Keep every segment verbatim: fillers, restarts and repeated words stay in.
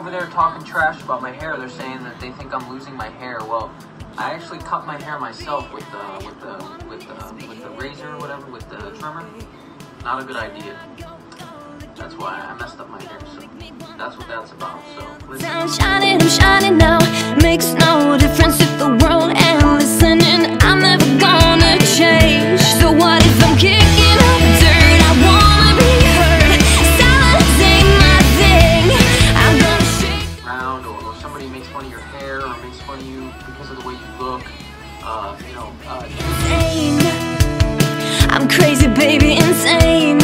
over there talking trash about my hair. They're saying that they think I'm losing my hair. Well, I actually cut my hair myself with the with the with the with the razor or whatever, with the trimmer. Not a good idea. That's why I messed up my hair. So that's what that's about. So listen. I'm shining, I'm shining now. Makes no difference if the world ain't listening. I'm never gonna change. So what if I'm kicking up dirt? I wanna be heard. Silence ain't my thing. I'm gonna shake around, or, or somebody makes fun of your hair, or makes fun of you because of the way you look. Uh, you know. Uh, insane. I'm crazy, baby, insane.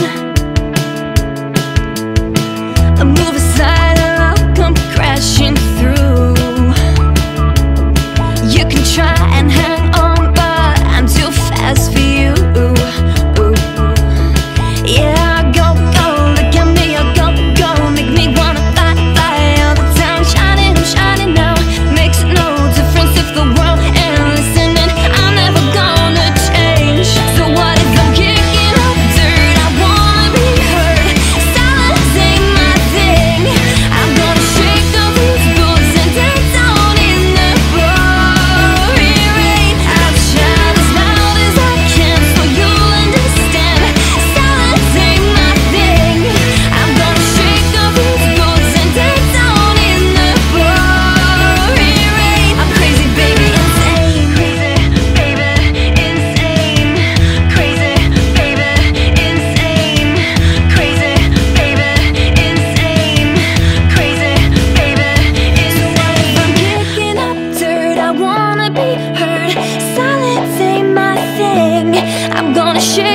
I move aside and I'll come crashing through. You can try and hang on, but I'm too fast for you. Yeah, go, go, look at me, I go, go, make me wanna fly, fly all the time. Shining, I'm shining now. Makes no difference if the world ain't listening. I'm never gonna change. So what if I'm kicking up dirt? I wanna be heard. Silence ain't my thing. I'm gonna shake the roof boots and dance down in the pouring rain. I'll shout as loud as I can so you'll understand. Silence ain't my thing. I'm gonna shake the roof boots and dance down in the pouring rain. I'm crazy, baby, insane. Crazy, baby, insane. Crazy, baby, insane. Crazy, baby, insane. Crazy, baby, insane. I'm kicking up dirt, I wanna be heard. Silence ain't my thing. I'm gonna shake